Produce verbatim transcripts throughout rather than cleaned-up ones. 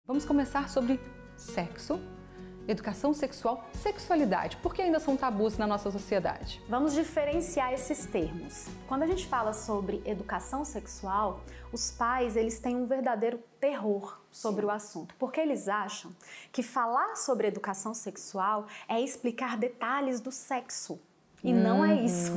Vamos começar sobre sexo, educação sexual, sexualidade, porque ainda são tabus na nossa sociedade. Vamos diferenciar esses termos. Quando a gente fala sobre educação sexual, os pais eles têm um verdadeiro terror sobre Sim. o assunto, porque eles acham que falar sobre educação sexual é explicar detalhes do sexo. E uhum. não é isso.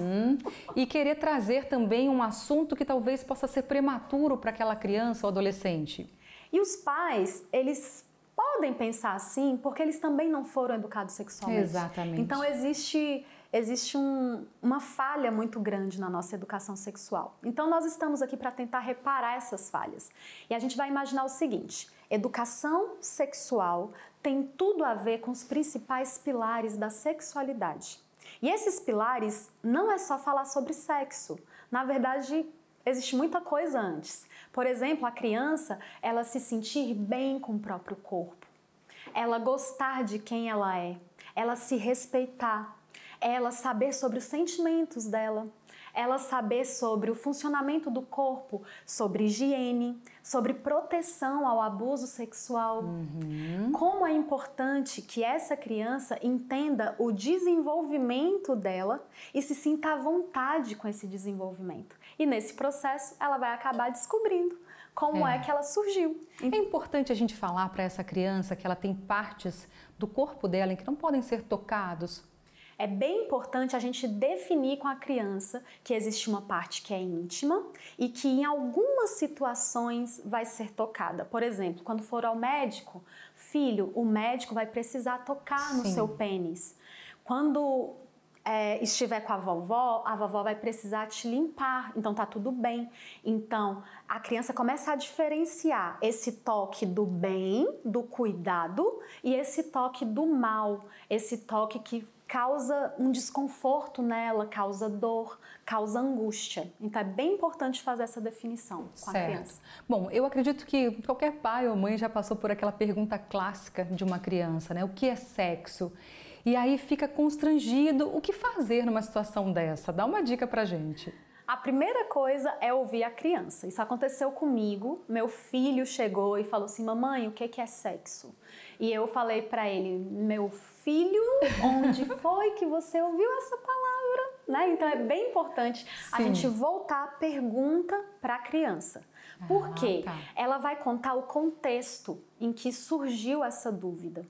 E querer trazer também um assunto que talvez possa ser prematuro para aquela criança ou adolescente. E os pais, eles podem pensar assim porque eles também não foram educados sexualmente. Exatamente. Então existe, existe um, uma falha muito grande na nossa educação sexual. Então nós estamos aqui para tentar reparar essas falhas. E a gente vai imaginar o seguinte: educação sexual tem tudo a ver com os principais pilares da sexualidade. E esses pilares não é só falar sobre sexo. Na verdade, existe muita coisa antes. Por exemplo, a criança, ela se sentir bem com o próprio corpo, ela gostar de quem ela é, ela se respeitar, ela saber sobre os sentimentos dela, ela saber sobre o funcionamento do corpo, sobre higiene, sobre proteção ao abuso sexual. Uhum. Como é importante que essa criança entenda o desenvolvimento dela e se sinta à vontade com esse desenvolvimento. E nesse processo ela vai acabar descobrindo como é, é que ela surgiu. É importante a gente falar para essa criança que ela tem partes do corpo dela em que não podem ser tocados. É bem importante a gente definir com a criança que existe uma parte que é íntima e que em algumas situações vai ser tocada. Por exemplo, quando for ao médico, filho, o médico vai precisar tocar no Sim. seu pênis. Quando é, estiver com a vovó, a vovó vai precisar te limpar, então tá tudo bem. Então a criança começa a diferenciar esse toque do bem, do cuidado e esse toque do mal, esse toque que causa um desconforto nela, causa dor, causa angústia. Então é bem importante fazer essa definição com certo. a criança. Bom, eu acredito que qualquer pai ou mãe já passou por aquela pergunta clássica de uma criança, né? O que é sexo? E aí fica constrangido. O que fazer numa situação dessa? Dá uma dica pra gente. A primeira coisa é ouvir a criança. Isso aconteceu comigo. Meu filho chegou e falou assim: mamãe, o que é sexo? E eu falei pra ele: meu filho, onde foi que você ouviu essa palavra? Né? Então é bem importante Sim. a gente voltar a pergunta para a criança. Por quê? Ah, tá. Ela vai contar o contexto em que surgiu essa dúvida.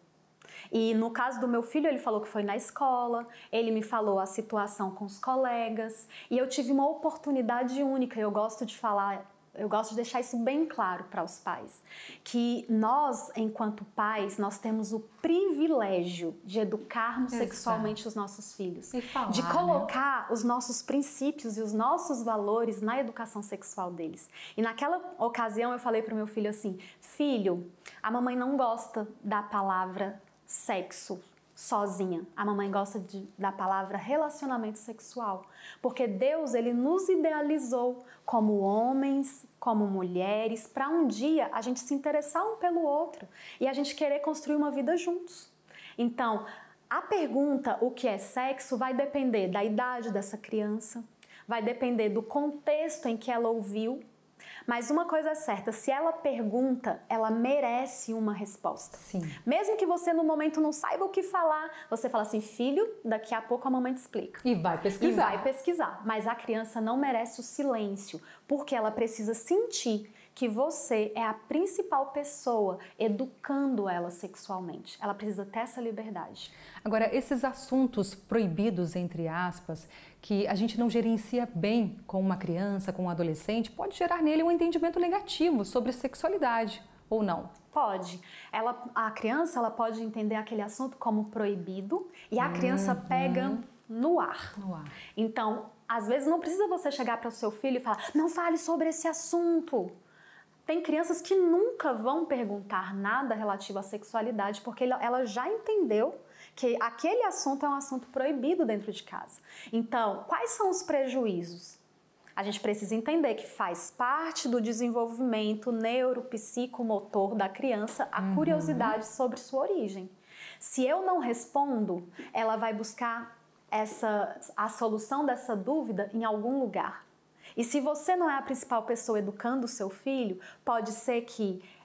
E no caso do meu filho, ele falou que foi na escola, ele me falou a situação com os colegas e eu tive uma oportunidade única. Eu gosto de falar, eu gosto de deixar isso bem claro para os pais, que nós, enquanto pais, nós temos o privilégio de educarmos Exato. Sexualmente os nossos filhos, falar, de colocar né? os nossos princípios e os nossos valores na educação sexual deles. E naquela ocasião eu falei para o meu filho assim: filho, a mamãe não gosta da palavra sexo sozinha. A mamãe gosta de, da palavra relacionamento sexual, porque Deus ele nos idealizou como homens, como mulheres, para um dia a gente se interessar um pelo outro e a gente querer construir uma vida juntos. Então, a pergunta o que é sexo vai depender da idade dessa criança, vai depender do contexto em que ela ouviu. Mas uma coisa é certa, se ela pergunta, ela merece uma resposta. Sim. Mesmo que você no momento não saiba o que falar, você fala assim: filho, daqui a pouco a mamãe te explica. E vai pesquisar. E vai pesquisar. Mas a criança não merece o silêncio, porque ela precisa sentir que você é a principal pessoa educando ela sexualmente. Ela precisa ter essa liberdade. Agora, esses assuntos proibidos, entre aspas, que a gente não gerencia bem com uma criança, com um adolescente, pode gerar nele um entendimento negativo sobre sexualidade, ou não? Pode. Ela, a criança ela pode entender aquele assunto como proibido e a uhum. criança pega no ar. no ar. Então, às vezes não precisa você chegar para o seu filho e falar: não fale sobre esse assunto. Tem crianças que nunca vão perguntar nada relativo à sexualidade porque ela já entendeu que aquele assunto é um assunto proibido dentro de casa. Então, quais são os prejuízos? A gente precisa entender que faz parte do desenvolvimento neuropsicomotor da criança a uhum. curiosidade sobre sua origem. Se eu não respondo, ela vai buscar essa, a solução dessa dúvida em algum lugar. E se você não é a principal pessoa educando o seu filho, pode ser que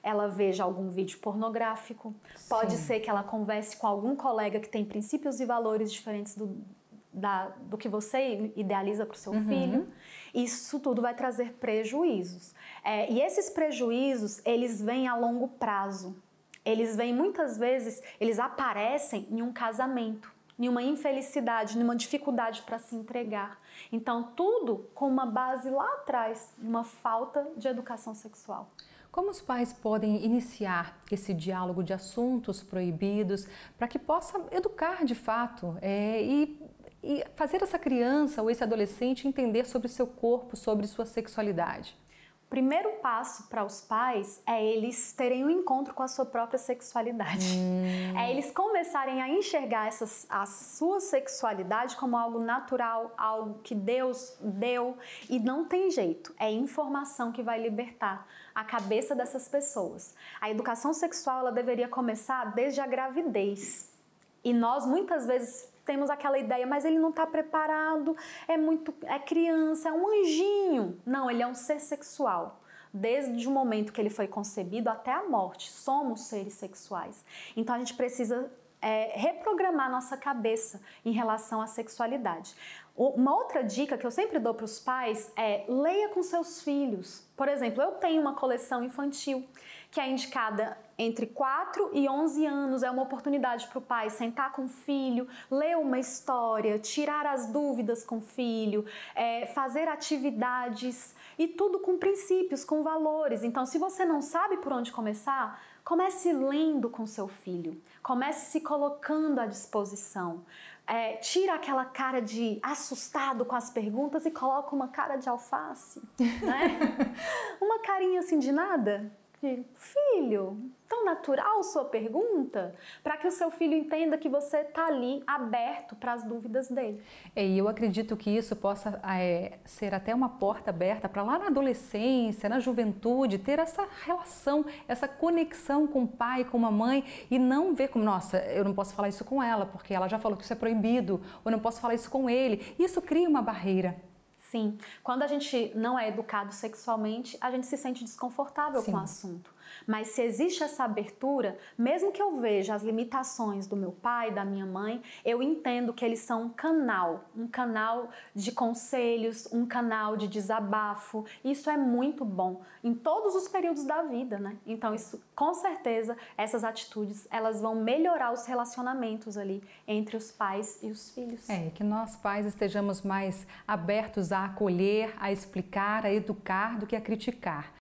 ela veja algum vídeo pornográfico, Sim. pode ser que ela converse com algum colega que tem princípios e valores diferentes do, da, do que você idealiza para o seu uhum. filho. Isso tudo vai trazer prejuízos. É, e esses prejuízos, eles vêm a longo prazo. Eles vêm muitas vezes, eles aparecem em um casamento, em uma infelicidade, em uma dificuldade para se entregar. Então, tudo com uma base lá atrás, uma falta de educação sexual. Como os pais podem iniciar esse diálogo de assuntos proibidos para que possa educar de fato é, e, e fazer essa criança ou esse adolescente entender sobre seu corpo, sobre sua sexualidade? O primeiro passo para os pais é eles terem um encontro com a sua própria sexualidade. Hum. É eles começarem a enxergar essas, a sua sexualidade como algo natural, algo que Deus deu e não tem jeito. É informação que vai libertar a cabeça dessas pessoas. A educação sexual ela deveria começar desde a gravidez. E nós muitas vezes temos aquela ideia, mas ele não está preparado, é muito, é criança, é um anjinho. Não, ele é um ser sexual. Desde o momento que ele foi concebido até a morte, somos seres sexuais. Então a gente precisa é, reprogramar nossa cabeça em relação à sexualidade. Uma outra dica que eu sempre dou para os pais é leia com seus filhos. Por exemplo, eu tenho uma coleção infantil que é indicada entre quatro e onze anos. É uma oportunidade para o pai sentar com o filho, ler uma história, tirar as dúvidas com o filho, é, fazer atividades e tudo com princípios, com valores. Então, se você não sabe por onde começar, comece lendo com seu filho, comece se colocando à disposição. É, tira aquela cara de assustado com as perguntas e coloca uma cara de alface, né? Uma carinha assim de nada. De, filho, tão natural sua pergunta, para que o seu filho entenda que você está ali aberto para as dúvidas dele. É, e eu acredito que isso possa é, ser até uma porta aberta para lá na adolescência, na juventude, ter essa relação, essa conexão com o pai, com a mãe e não ver como, nossa, eu não posso falar isso com ela porque ela já falou que isso é proibido, ou eu não posso falar isso com ele. Isso cria uma barreira. Sim, quando a gente não é educado sexualmente, a gente se sente desconfortável Sim. com o assunto. Mas se existe essa abertura, mesmo que eu veja as limitações do meu pai, da minha mãe, eu entendo que eles são um canal, um canal de conselhos, um canal de desabafo. Isso é muito bom em todos os períodos da vida, né? Então, isso, com certeza, essas atitudes, elas vão melhorar os relacionamentos ali entre os pais e os filhos. É, que nós pais estejamos mais abertos a acolher, a explicar, a educar do que a criticar.